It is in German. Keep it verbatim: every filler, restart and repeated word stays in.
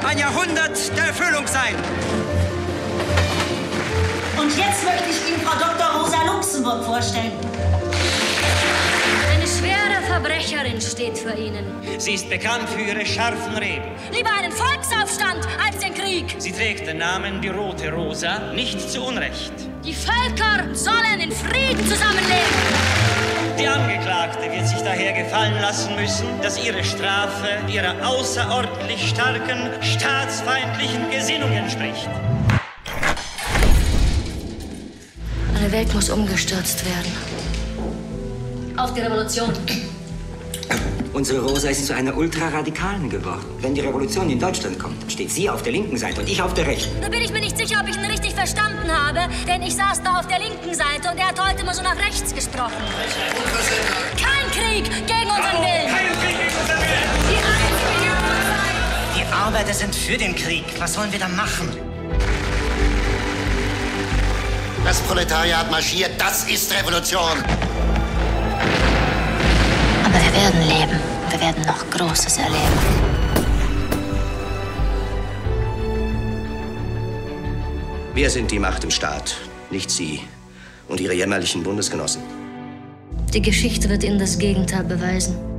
ein Jahrhundert der Erfüllung sein. Und jetzt möchte ich Ihnen Frau Doktor Rosa Luxemburg vorstellen. Eine schwere Verbrecherin steht vor Ihnen. Sie ist bekannt für ihre scharfen Reden. Lieber einen Volksaufstand als den Krieg. Sie trägt den Namen die Rote Rosa, nicht zu Unrecht. Die Völker sollen in Frieden zusammenleben. Die Angeklagte wird sich daher gefallen lassen müssen, dass ihre Strafe ihrer außerordentlich starken, staatsfeindlichen Gesinnung entspricht. Eine Welt muss umgestürzt werden. Auf die Revolution. Unsere Rosa ist zu einer Ultraradikalen geworden. Wenn die Revolution in Deutschland kommt, steht sie auf der linken Seite und ich auf der rechten. Da bin ich mir nicht sicher, ob ich ihn richtig verstanden habe, denn ich saß da auf der linken Seite und er hat heute mal so nach rechts gesprochen. Kein Krieg gegen unseren Willen! Kein Krieg gegen unseren Willen! Die einzige Jugendseite! Die Arbeiter sind für den Krieg. Was sollen wir da machen? Das Proletariat marschiert, das ist Revolution. Aber wir werden leben. Wir werden noch Großes erleben. Wir sind die Macht im Staat, nicht Sie und Ihre jämmerlichen Bundesgenossen. Die Geschichte wird Ihnen das Gegenteil beweisen.